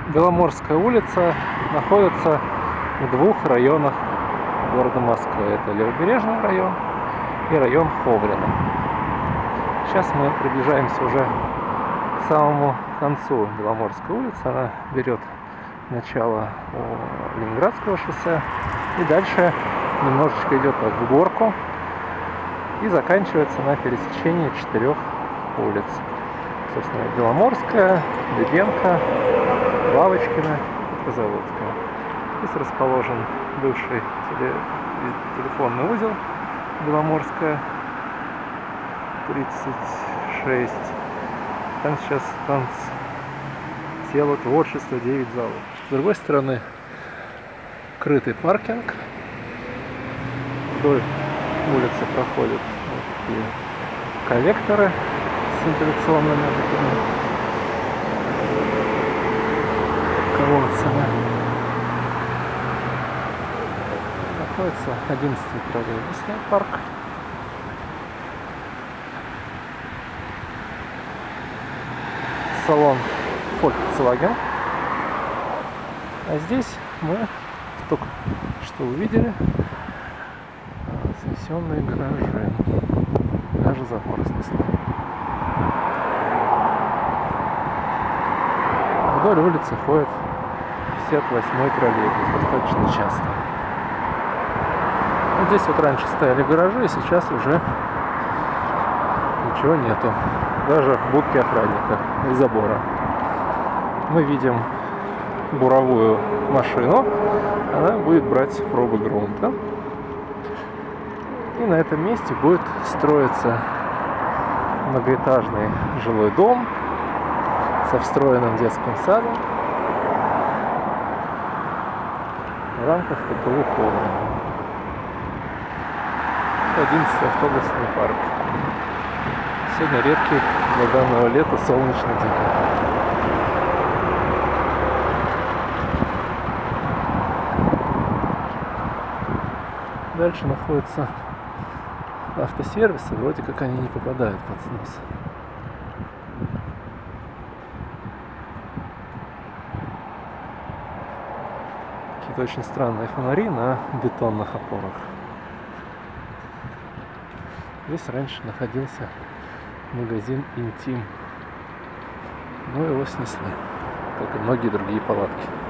Беломорская улица находится в двух районах города Москвы. Это Левобережный район и район Ховрино. Сейчас мы приближаемся уже к самому концу Беломорской улицы. Она берет начало у Ленинградского шоссе и дальше немножечко идет так в горку и заканчивается на пересечении 4 улиц. Собственно, Беломорская, Дыбенко, Лавочкина, Заводская. Здесь расположен бывший телефонный узел Беломорская, 36. Там сейчас тело творчества, 9 залов. С другой стороны, крытый паркинг. Вдоль улицы проходят вот такие коллекторы с вентиляционными такими колодцами. Находится 11-й троллейбусный парк. Салон Volkswagen. А здесь мы только что увидели снесенные гаражи. Даже забор снесли. Вдоль улицы ходит 58-й троллейбус достаточно часто. Вот здесь вот раньше стояли гаражи, и сейчас уже ничего нету. Даже будки охранника и забора. Мы видим буровую машину. Она будет брать пробы грунта. И на этом месте будет строиться многоэтажный жилой дом со встроенным детским садом в рамках ТПУ Ховрино. 11-й автобусный парк. Сегодня редкий для данного лета солнечный день. Дальше находятся автосервисы, вроде как они не попадают под снос. Какие-то очень странные фонари на бетонных опорах. Здесь раньше находился магазин «Интим», но его снесли, как и многие другие палатки.